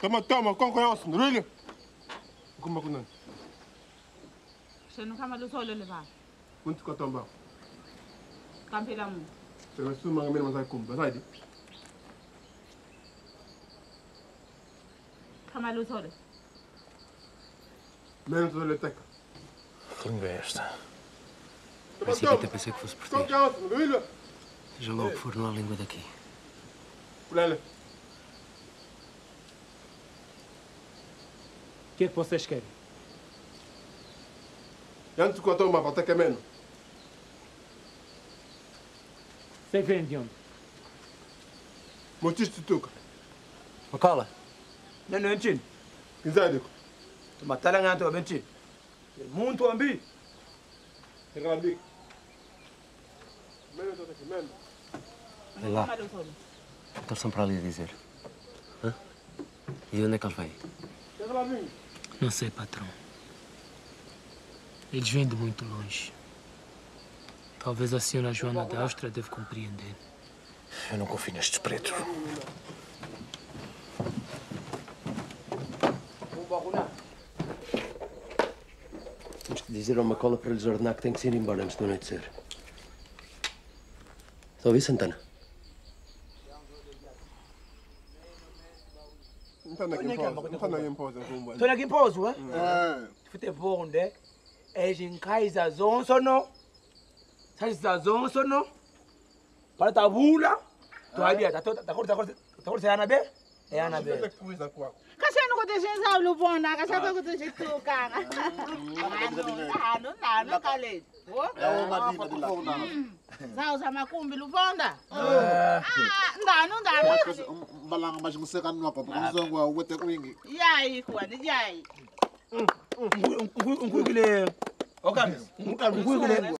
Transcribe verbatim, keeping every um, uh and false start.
Toma, toma, concorrência, não é? Como é que não? Você não cama do sol levar. Muito que toma. Campiramo. Você vai sumar a minha mãe com, vai sair. Cama do sol. Menos do leteca. Que língua é esta? Mas até pensei que fosse português. Concorrência, não é? Seja lá o que for, não há língua daqui. Olha. O que é que vocês querem? Antes que eu tome a até que é menos. Você vem de onde? Motivo de tuca. Makala. Neno nchini. Inzadico. Tumatala nganto abenti. Muntu ambi. Rabi. Menos até que menos. Olha lá. Estão sempre ali a dizer. Hã? E de onde é que ele vem? Não sei, patrão. Eles vêm de muito longe. Talvez a senhora Joana da Áustria deve compreender. Eu não confio nestes pretos. Temos que dizer ao Macola para lhes ordenar que tem que se ir embora antes do anoitecer. Está a ouvir, Santana? Não está aqui em pausa. Não está aqui em pausa. Tona kimpozo eh? Eh. Fute bonde. Ejinkaiza zonso no. Saisa zonso no. Para tabula. Tu habia, tá tá tá tá tá tá ana be? É ana be. Kasi ano ko din sa lubona, kasi ako ko din tuka. Ano, ano, ano kale. É uma diva de lá. Zao sa makumbi lubonda. Ah, ndano ndano. Balanga mas não sei quando ako, porque não sou o wete wingi. Yai kwa ni yai. Ngukile. Okay. Ngukile.